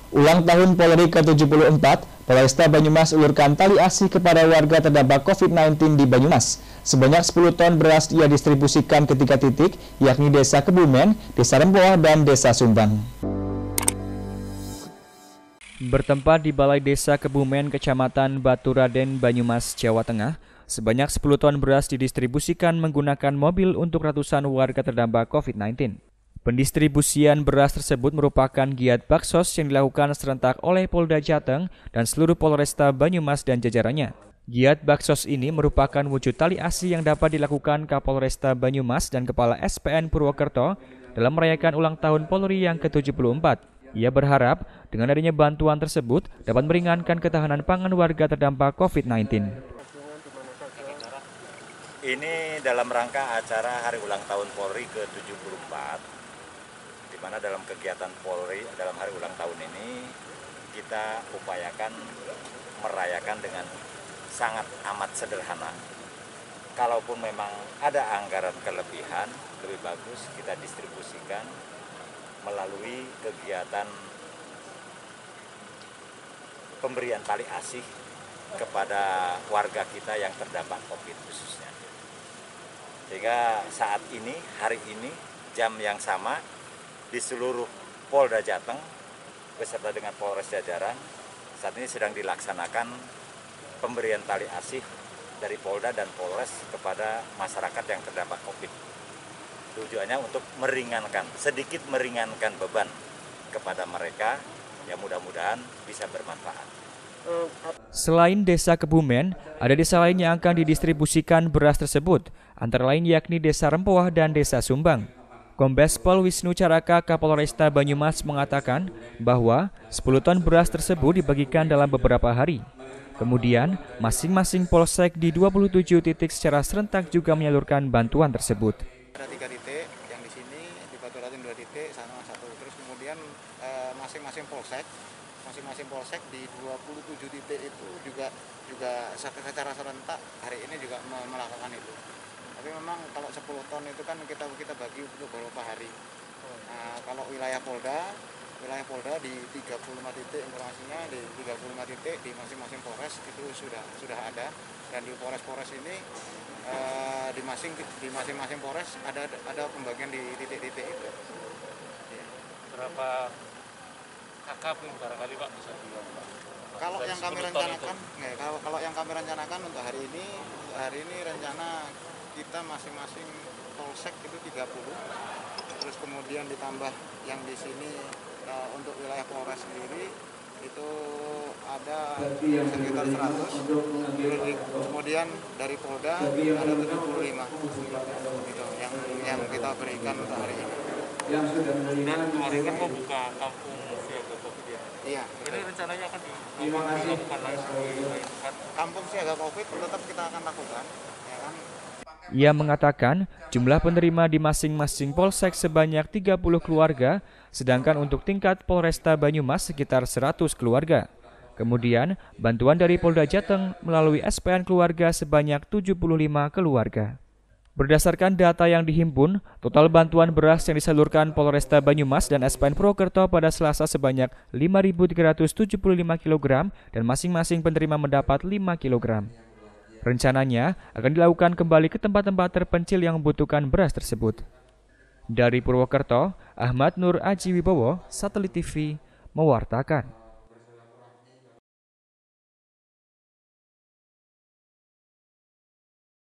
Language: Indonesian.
Ulang tahun Polri ke-74, Polresta Banyumas ulurkan tali asih kepada warga terdampak COVID-19 di Banyumas. Sebanyak 10 ton beras ia distribusikan ke 3 titik, yakni Desa Kebumen, Desa Rempoah, dan Desa Sumbang. Bertempat di Balai Desa Kebumen, Kecamatan Baturaden, Banyumas, Jawa Tengah, sebanyak 10 ton beras didistribusikan menggunakan mobil untuk ratusan warga terdampak COVID-19. Pendistribusian beras tersebut merupakan giat baksos yang dilakukan serentak oleh Polda Jateng dan seluruh Polresta Banyumas dan jajarannya. Giat baksos ini merupakan wujud tali asih yang dapat dilakukan Kapolresta Banyumas dan Kepala SPN Purwokerto dalam merayakan ulang tahun Polri yang ke-74. Ia berharap dengan adanya bantuan tersebut dapat meringankan ketahanan pangan warga terdampak COVID-19. Ini dalam rangka acara Hari Ulang Tahun Polri ke-74, di mana dalam kegiatan Polri dalam Hari Ulang Tahun ini kita upayakan merayakan dengan sangat amat sederhana. Kalaupun memang ada anggaran kelebihan, lebih bagus kita distribusikan melalui kegiatan pemberian tali asih kepada warga kita yang terdampak COVID khususnya. Sehingga saat ini, hari ini, jam yang sama, di seluruh Polda Jateng beserta dengan Polres jajaran saat ini sedang dilaksanakan pemberian tali asih dari Polda dan Polres kepada masyarakat yang terdampak COVID. Tujuannya untuk sedikit meringankan beban kepada mereka yang mudah-mudahan bisa bermanfaat. Selain Desa Kebumen, ada desa lain yang akan didistribusikan beras tersebut, antara lain yakni Desa Rempoah dan Desa Sumbang. Kombes Pol Wisnu Caraka Kapolresta Banyumas mengatakan bahwa 10 ton beras tersebut dibagikan dalam beberapa hari. Kemudian, masing-masing polsek di 27 titik secara serentak juga menyalurkan bantuan tersebut. Ada 3 titik, yang di sini di Baturaden 2 titik, sama 1. Terus kemudian masing-masing polsek di 27 titik itu juga secara serentak hari ini juga melakukan itu. Tapi memang kalau 10 ton itu kan kita bagi untuk beberapa hari. Nah, kalau wilayah Polda di 35 titik informasinya, di 35 titik di masing-masing Polres itu sudah ada, dan di Polres ini di masing-masing Polres ada pembagian di titik-titik itu. Berapa kakak barangkali Pak bisa bilang? Kalau yang kami rencanakan untuk hari ini rencana kita masing-masing polsek itu 30, terus kemudian ditambah yang di sini untuk wilayah Polres sendiri itu ada sekitar 100, kemudian dari Polda ada 75 gitu, yang kita berikan untuk hari ini. Dan kemarin kan mau buka kampung siaga COVID ya? Iya. Ini rencananya akan dilakukan lagi kampung siaga COVID tetap kita akan lakukan, ya kan? Ia mengatakan jumlah penerima di masing-masing polsek sebanyak 30 keluarga, sedangkan untuk tingkat Polresta Banyumas sekitar 100 keluarga. Kemudian, bantuan dari Polda Jateng melalui SPN keluarga sebanyak 75 keluarga. Berdasarkan data yang dihimpun, total bantuan beras yang disalurkan Polresta Banyumas dan SPN Purwokerto pada Selasa sebanyak 5.375 kg dan masing-masing penerima mendapat 5 kg. Rencananya akan dilakukan kembali ke tempat-tempat terpencil yang membutuhkan beras tersebut. Dari Purwokerto, Ahmad Nur Aji Wibowo, Satelit TV, mewartakan.